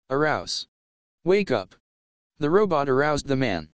Arouse. Wake up. The robot aroused the man.